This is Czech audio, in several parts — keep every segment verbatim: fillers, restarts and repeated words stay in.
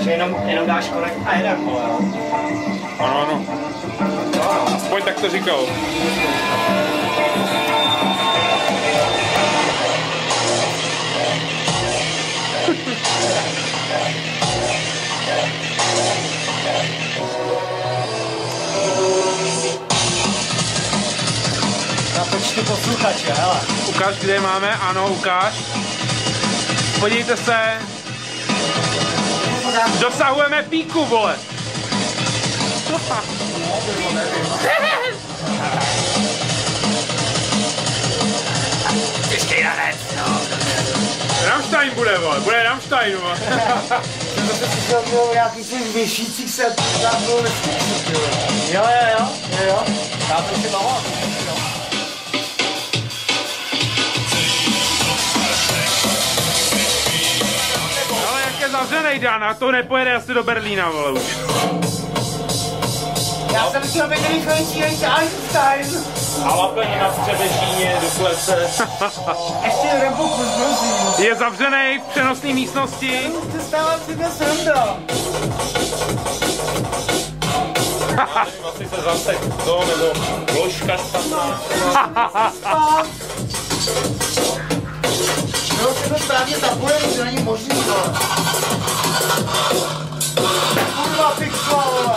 Že jenom, jenom dáš konekt a jeden, vole, jo? Ano, ano. No. Aspoň tak to říkal. Na počtu posluchače, hele. Ukáž, kde máme, ano, ukáž. Podívejte se. Dosahujeme píku, vole. Těžký ranec, no. Rammstein bude, vole, bude Rammstein, vole. Jsem zase přišel o nějakých svých věšících se tam bylo nesmysl, jo, jo, jo, jo, jo. Já to si bavám, jo. Ale jak je zavřenej Dan, a to nepojede asi do Berlína, vole, už. Já jsem chtěl být rychlejší než Einstein. A lapeň na střebešíně do klece. Ještě jeden pokus, prosím. Je zavřenej v přenosné místnosti. To stále přijde sranda. Nevím, asi se zasek to, nebo ložka špatná. No, se to správně tapuje, to není možný, vole. Kurva pixla, vole.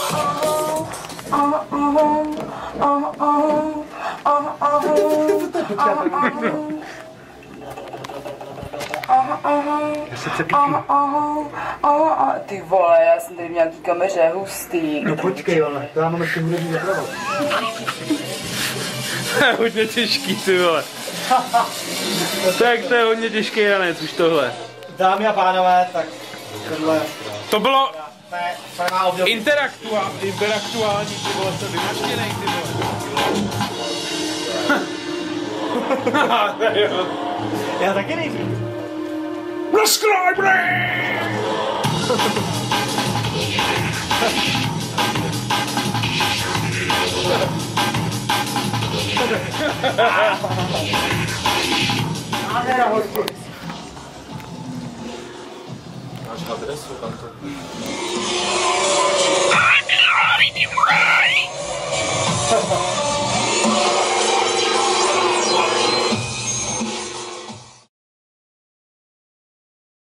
Ty vole, já jsem tady v nějaký kameře, hustý. No počkej, vole, to já mám ještě hudební dopravu. To je hodně těžký, ty vole. Tak to je hodně těžký ranec už tohle. Dámy a pánové, tak tohle... To bylo To je, to má období. interaktuální, interaktuální, ty vole, to vymaštěnej, ty vole. Já taky nejsem. Máš adresu tam to.